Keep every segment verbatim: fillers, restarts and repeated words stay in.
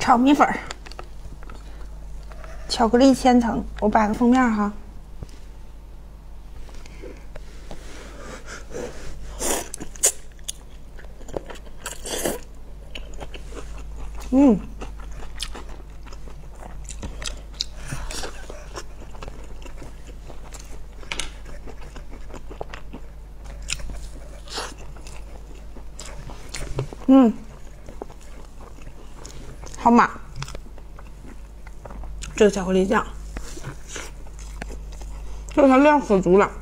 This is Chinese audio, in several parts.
炒米粉儿，巧克力千层，我摆个封面哈。嗯。嗯，好麻，这个巧克力酱，这个它量可足了。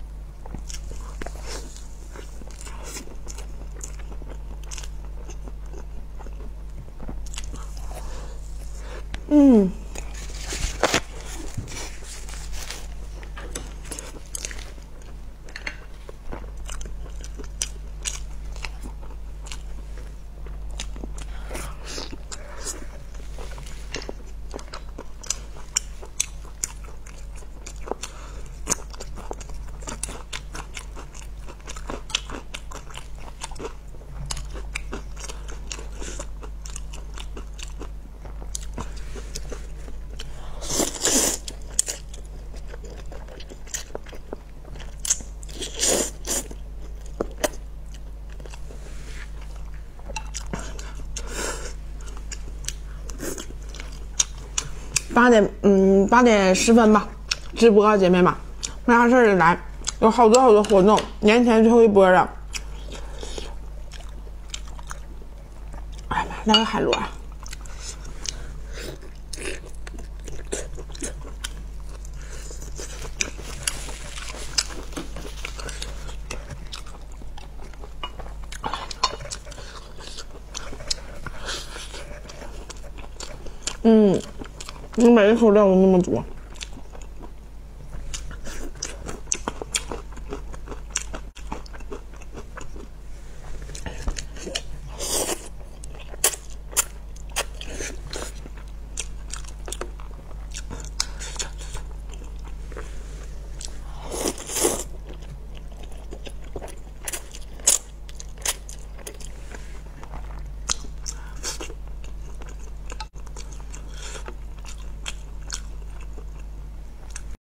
嗯。八点，嗯，八点十分吧，直播姐妹们，没啥事儿就来，有好多好多活动，年前最后一波了。哎呀妈，来个海螺。嗯，你每一口料都那么多。